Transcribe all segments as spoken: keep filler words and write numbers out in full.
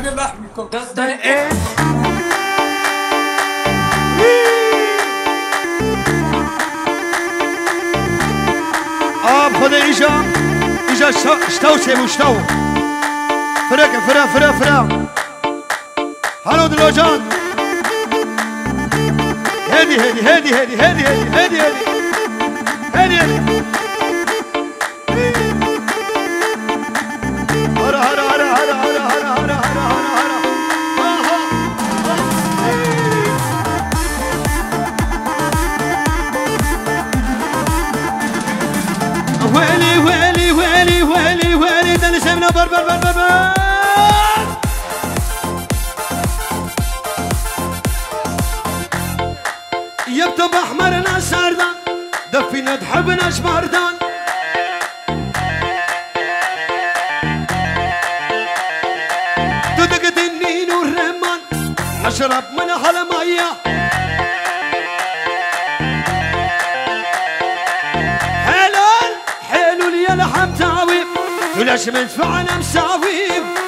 تبي لحمكم آب خود ایجا ایجا شتاو چه مشتاو فرق فرق فرق فرق هلو دلو جان هدي هدي هدي هدي هدي هدي هدي هدي هدي هرا هرا هرا هرا هرا هرا هرا هرا هرا ويلي ويلي ويلي ويلي ويلي ده نسمنا بر بر بر بر بر يبتب احمرنا سردان دفينا تحبنا شمردان تدقت النين والرمان نشرب من هالمية حلال حلو لي لحم تاوي وليش مدفعنا مساوي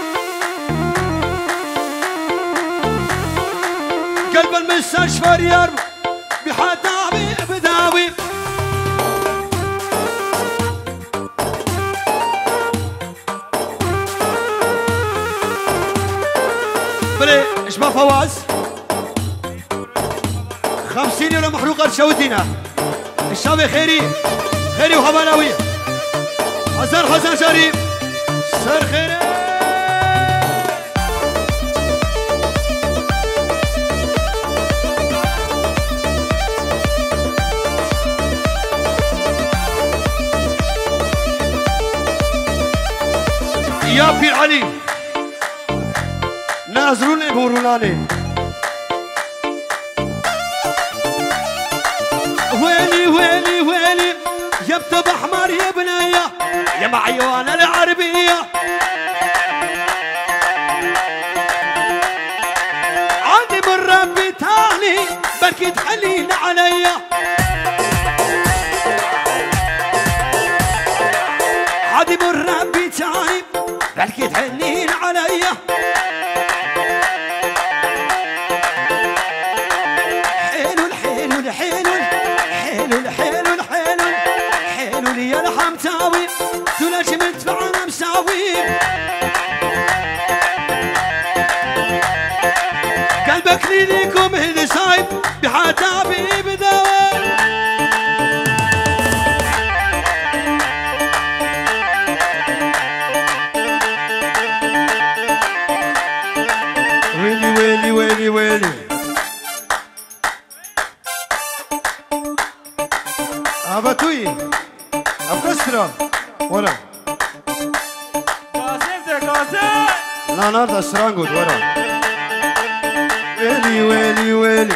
قلب المستشفى يرمي بحداوي بداوي بلي ايش ما فواز خمسين ولا محروقة تشودينا الشعب خيري خيري وهبلاوي حسن حسن شريف سر خيري يا بير علي نازلون بوروناني ويلي ويلي ويلي يبتب احمر يا بنيه يا معيوانه العربيه عندي من ربي تاني بركي تحلين عليا عندي من ربي تاني بركي تحنين عليا حلو الحلو الحلو الحلو الحلو الحلو حلو لي الحم تاوي تلاش مدفعنا مساوي قلبك لي ليكم هدي صايب بحتابي بداوي ويلي ويلي ويلي أبتوي أبكسرة ورا قاسم ده قاسم لا لا ده سرانجود ورا ويلي ويلي ويلي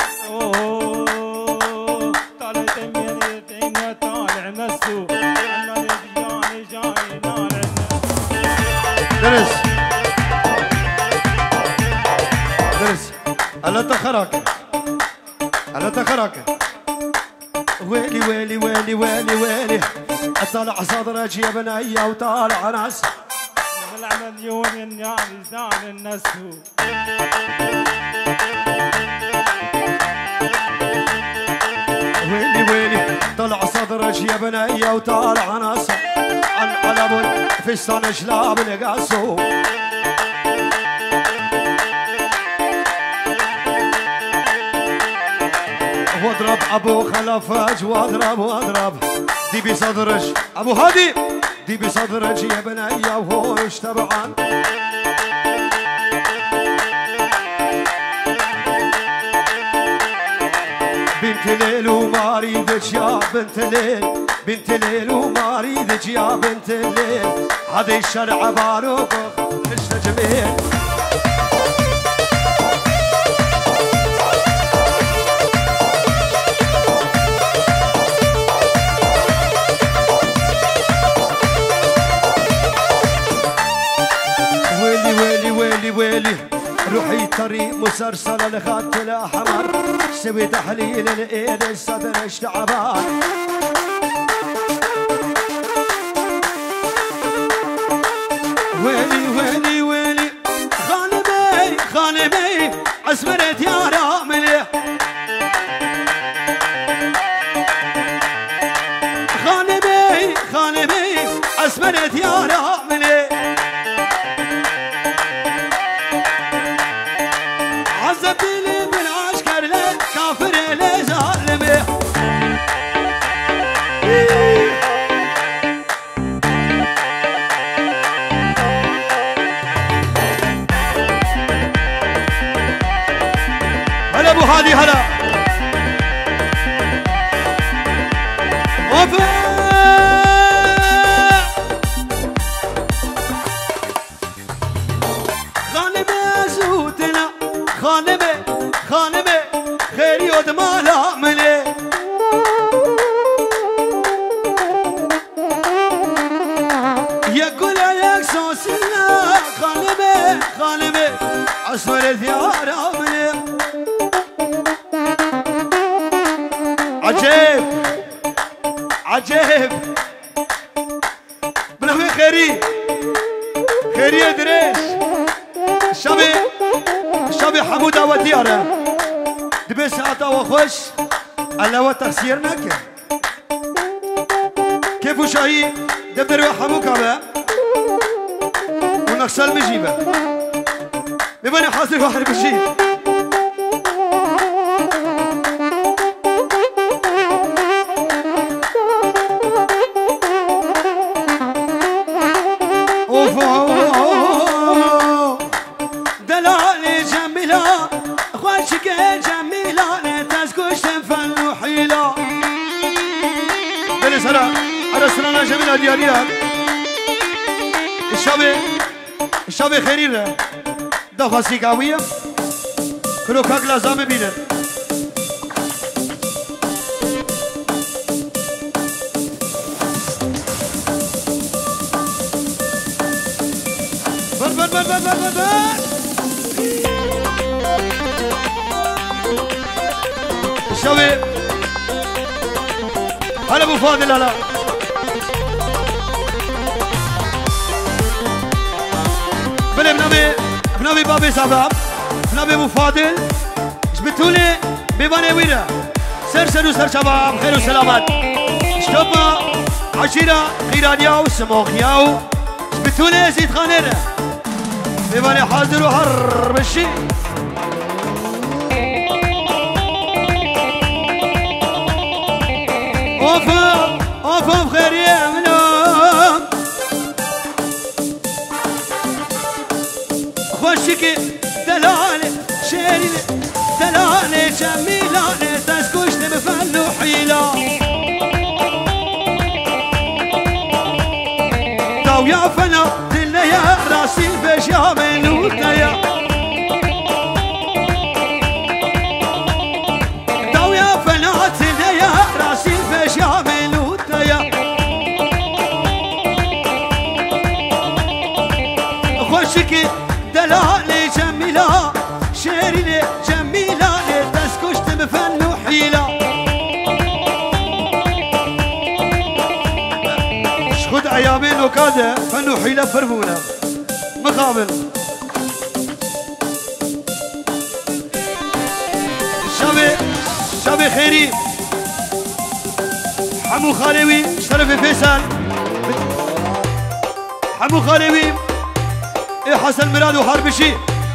اوه طالع تميني تينا طالع مسو انا جاني جاني طالع درس درس ألا تخرك ألا تخرك ويلي ويلي ويلي ويلي ويلي أطلع صدرك يا بنية وطالع ناس ملعب اليوم يعني زان النسو ويلي ويلي طلع صدرك يا بنية وطالع ناس عن قلب فستان شلاب نقاسو واضرب ابو خلفاج واضرب واضرب دي بصدرج ابو هادي دي بصدرج يا بنية وهو يشتبعان بنت ليل وما اريدك يا بنت ليل بنت ليل وما اريدك يا بنت الليل هذا الشرع باروق استجميل ويلي روحي طريق مسرسلة لخط الأحمر سوي تحليل الإيد الصدر اشتعبان ويلي ويلي ويلي خان هادي هلا اوبا خانمه زودنا خانمه خانمه خيري ودمالا مني يقول يا صوصنا خانمه خانمه أسمر ثيارة مني عجيب عجيب بنوي خيري خيري ادريس الشابي الشابي حمودة وديارة دبي ساعة وخوش ألا وتخسيرنا كيف كيف وشاهي دبدر وحمو كابا ونقصال مجيبة ببني حاضر واحد بشي دلالي جميلة خوشك جميلة تسكوش تنفل وحيلة بني سلام على سلامة جميلة ديارية الشابي الشابي خيري دخاسي قوية كلو كاك لازم ببينن بر بر بر بر بر بر الشابي هلا ابو فاضل هلا بلي بنبي بنبي بابي سباب بنبي ابو فاضل جبتولي بيباني ويرا سر سر وسر شباب خير وسلامات شتوبا عشيرة خيرانيا وسموخيا جبتولي زيد خانيرة بيباني حاضر وحر بالشي اوفا اوفا بخير يا منام خوشك دلالي شيري دلالي جميلة تسكوش تبفل وحيلة داو يا فنا دلنا يا راسي بيش يا منوتنا يا داو يا فنا دلنا يا راسي بيش يا منوتنا يا خوشك دلالي جميلة شيري جميلة تسكوش تبفن وحيلة شخد ايامين وكادة فن وحيلة فرمونة مقابل شابي شابي خيري حمو خالوي شرف فيصل حمو خالوي ايه حسن مراد وحربشي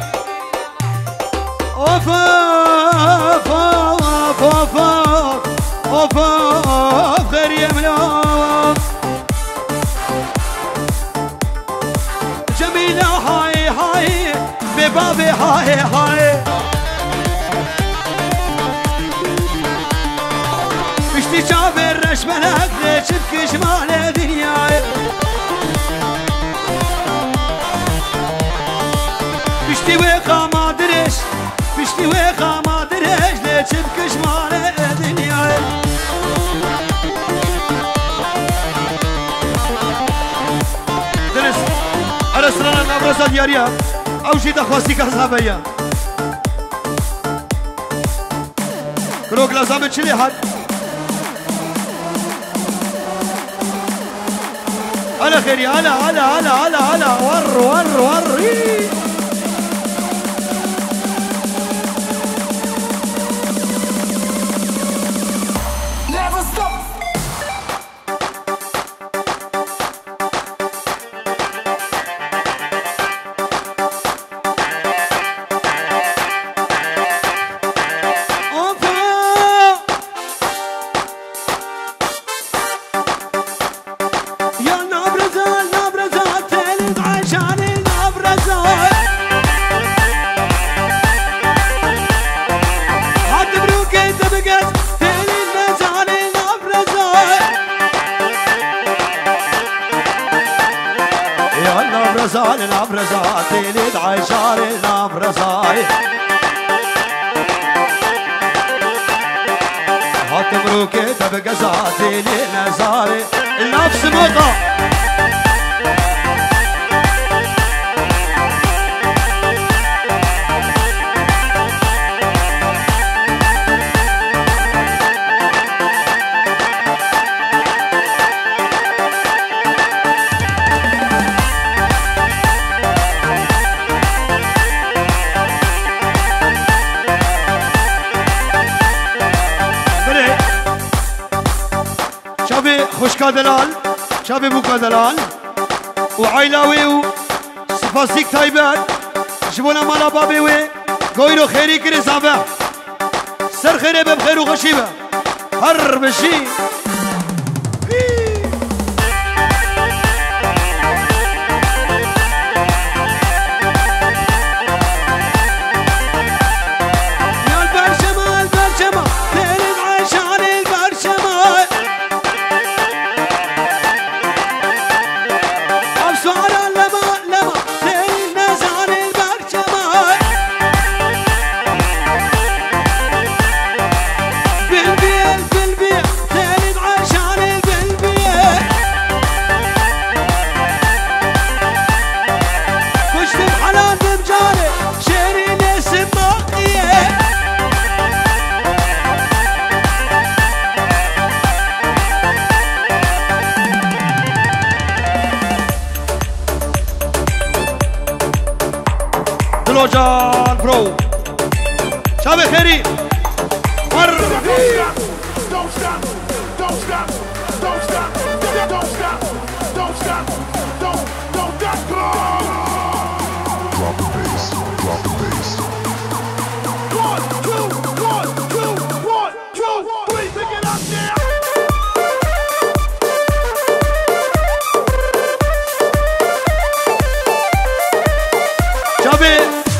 اوفا اوفا اوفا اوفا خير يا ملاك جميلة هاي هاي ببابي هاي هاي بشتي جابر رشملك ليش بكش مال دنياي بشتي ويقا ما دريش بشتي ويقا ما دريش ليش بكش مال دنياي درس على سرنا الأبرزة دياريا أو شي دخواسي كهزابيا كروك لازم تشيلي حد على خيري على على على على على ور ور ور يا نبرزة نبرزة تلد عشان نبرزة غزال نبرزات ليد عشار نبرزاي هاتمروك تبقزات لنزاري النفس مطا خوشكا دلال شابي بوكا دلال وعيلاوي وسفاسيك تايبات جبونا مالا بابي وي قويلو خيري كري صافع سر خيري ببخير وخشيبة هر بشي جان برو شابي خيري مر Don't stop, don't stop, don't stop, don't stop, don't stop, don't, don't stop, drop the bass, drop the bass. One, two, one, two, one, two, three, pick it up now. شابي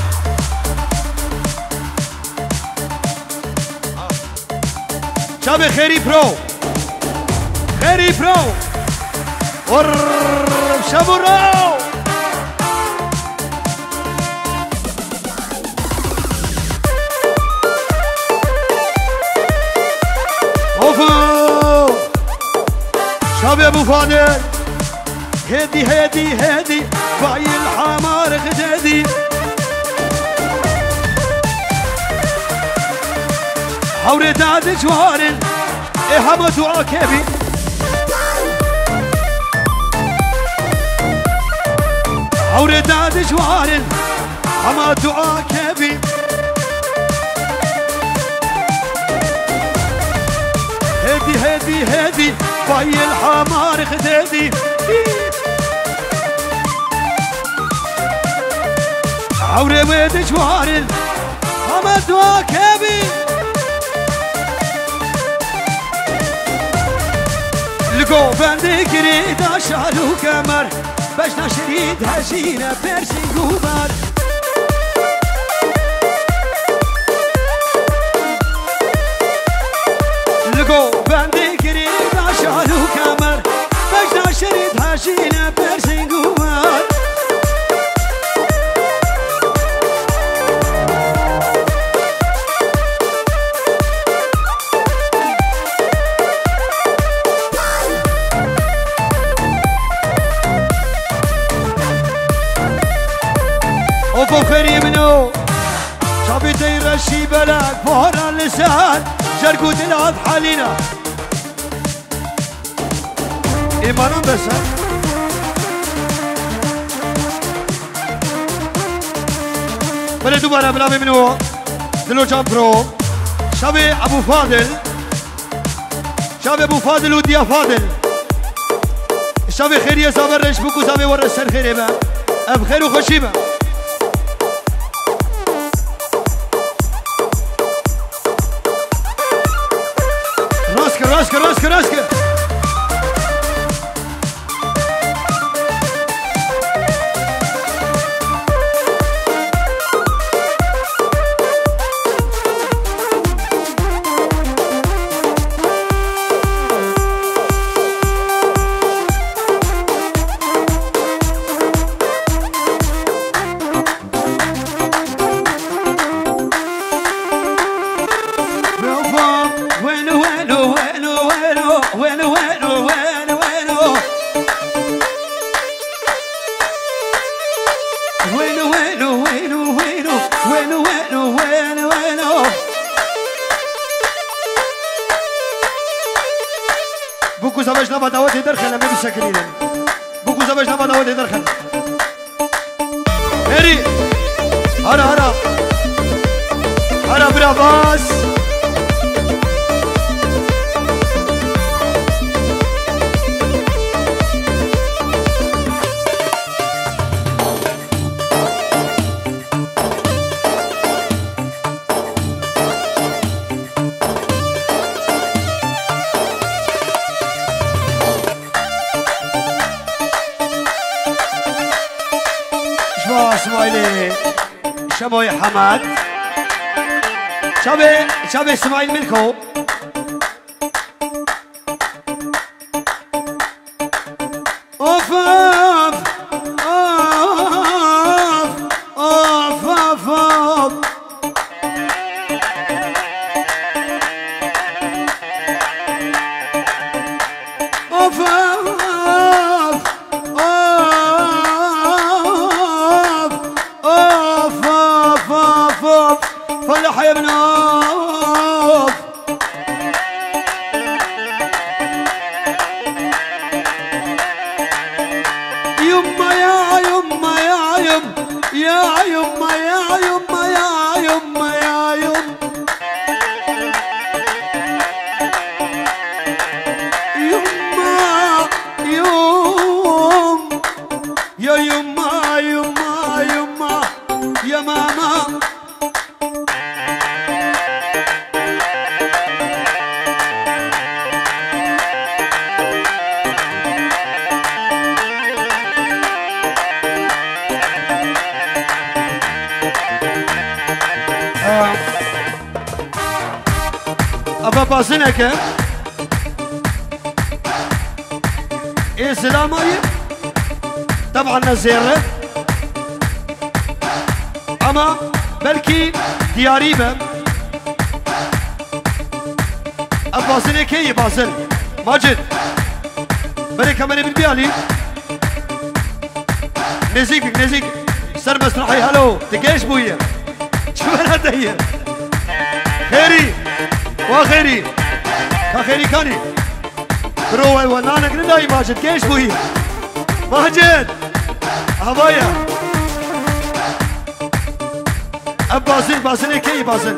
شابي خيري برو خيري برو ورب شابو رو اوفو شابي ابو فاضل هدي هدي هدي باي الحمار غدادي حوري داد جوارن إهمت وعكبي حوري داد جوارن حمد وعكبي هدي هدي هدي باي الحمار خدادي حوري ويد جوارن حمد وعكبي لقو بندي قريد عشار وكمر بجنا شريد هجينا بيرسينج وبار لقو بندي قريد عشار وكمر بجنا شريد هجينا بيرسينج وبار اوفو خيري منو شابي تيرشي بلاك بهر اللسان جرقو دلات حالينا ايمانان بس بلا دوباره بلا منو دلو جان برو شابي ابو فاضل شابي ابو فاضل وديا فاضل شابي خيري زابر رش بكو زابي ور السر خيري با اب خير وخشيبه راسك راسك راسك وينو وينو وينو وينو وينو وينو وينو وينو بوكو زواج نبا داوت يدرخل لما بيسكرين بوكو زواج نبا داوت يدرخل هري هرا هرا هرا برافاس اسماعيلي شبوي حماد شبي شبي اسماعيل ملكو اوف اوف اوف اوف اوف اوف فلح يا بنوف يما يا يما يا يم يا يما يا يما يا يما يا يم يما يوم يا يما يما يما يا ماما أبا بازنك إيه سلامة طبعا نزيره أما بلكي دياريبه أبا بازنك إيه بازن ماجد بري كمان بالبيالي نزيك نزيك سر مسرحي هلو تقيش بويا شو أنا داير خيري وخيري كخيري كاني روي ونانك نداي ماجد كيش بوي ماجد هوايا أبازل بازل كي بازل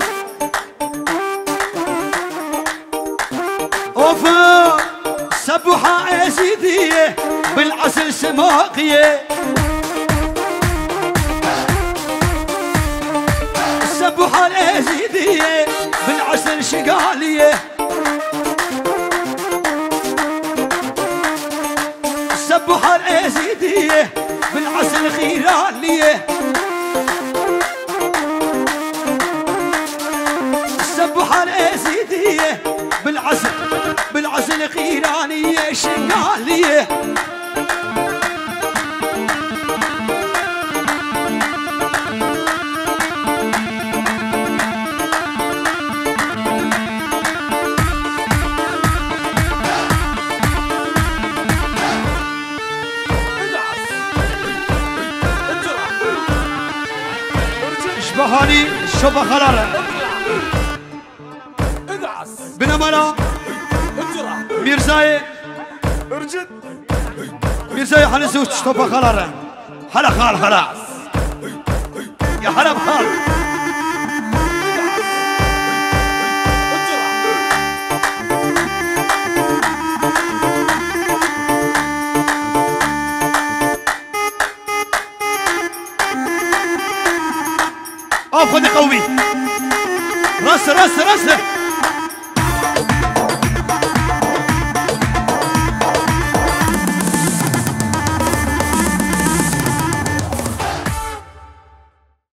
اوفا سبحة أزيدية بالعسل سماقية سبحة الأزيدية بالعسل شقالية سبحة الأزيدية بالعسل خيرانية سبحة الأزيدية بالعسل بالعسل خيرانية شقالية شبهاني شبه خلالة بنمرة ميرزاي ميرزاي حنسوش شبه خلالة حلا خال خلاص يا حلا بخال خذ قوي رس رس رس